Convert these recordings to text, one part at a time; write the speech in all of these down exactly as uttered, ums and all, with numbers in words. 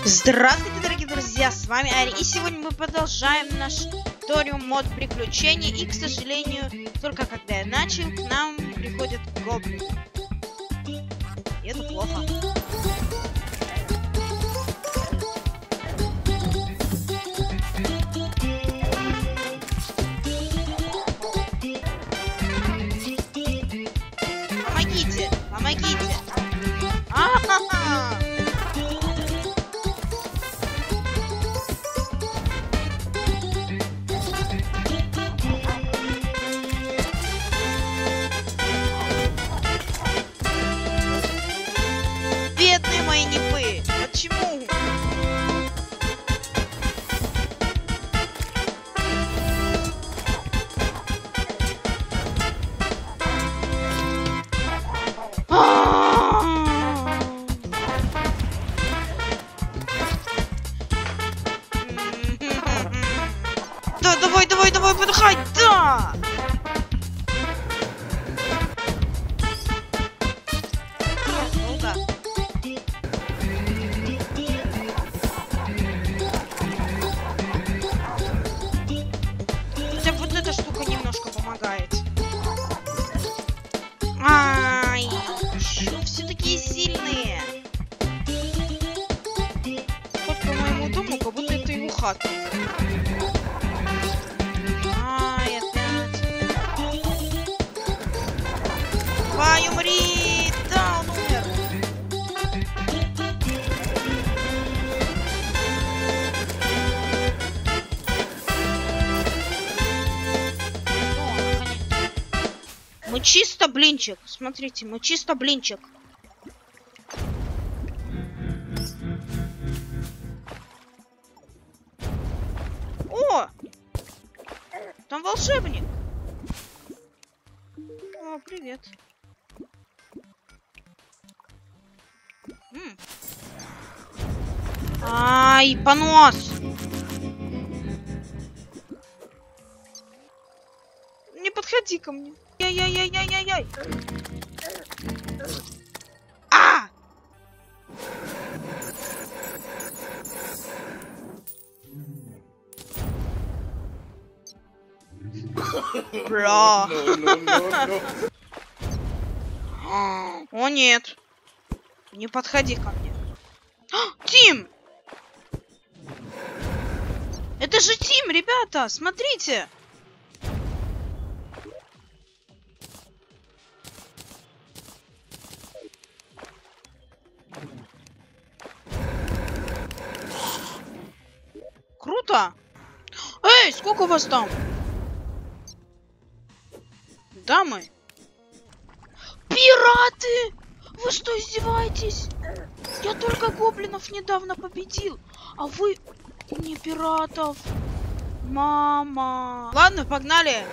Здравствуйте, дорогие друзья, с вами Ари, и сегодня мы продолжаем наш туториал мод приключений, и, к сожалению, только когда я начал, к нам приходят гоблины. И это плохо. Помогите, помогите. А-ха-ха! Бедные мои нипы! Почему? Да, давай, давай, давай, подыхай, да! Ну да. Хотя вот эта штука немножко помогает. Ай, еще все такие сильные. Вот по моему дому, как будто это его хата. Ай, опять. Давай, умри! Да, он умер. Мы чисто блинчик. Смотрите, мы чисто блинчик. О! Там волшебник. О, привет. М. Ай, понос. Не подходи ко мне. Яй-яй-яй-яй-яй-яй. А! Бра. О, нет. Не подходи ко мне. Тим! Это же Тим, ребята! Смотрите! Круто! Эй, сколько у вас там? Дамы? Пираты! Вы что, издеваетесь? Я только гоблинов недавно победил, а вы не пиратов. Мама. Ладно, погнали.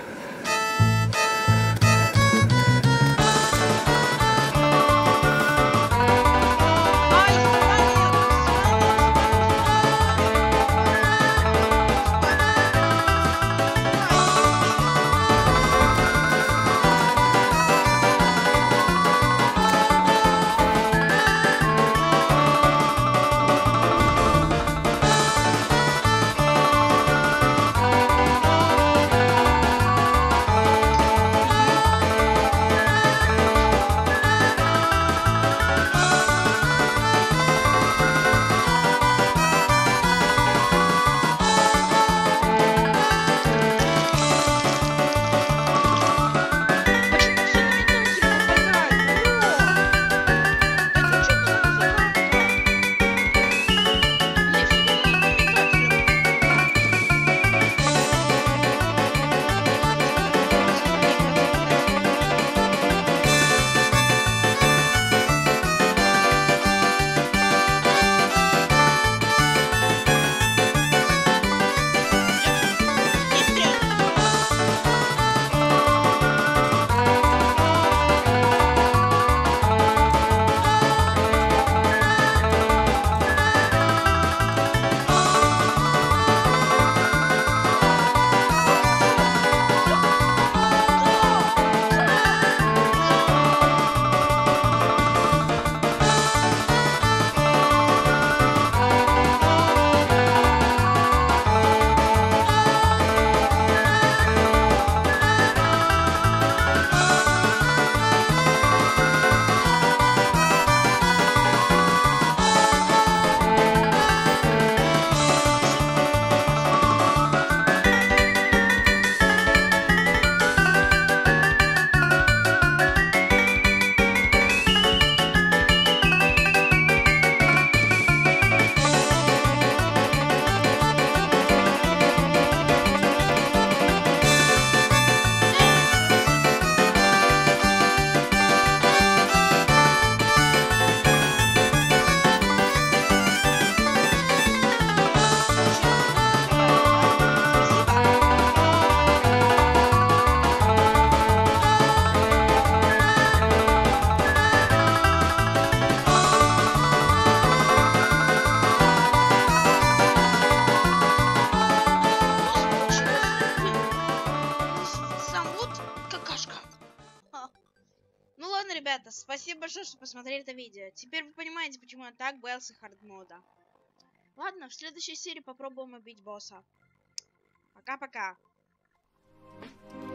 ребята, спасибо большое, что посмотрели это видео. Теперь вы понимаете, почему я так боялся хардмода. Ладно, в следующей серии попробуем убить босса. Пока-пока.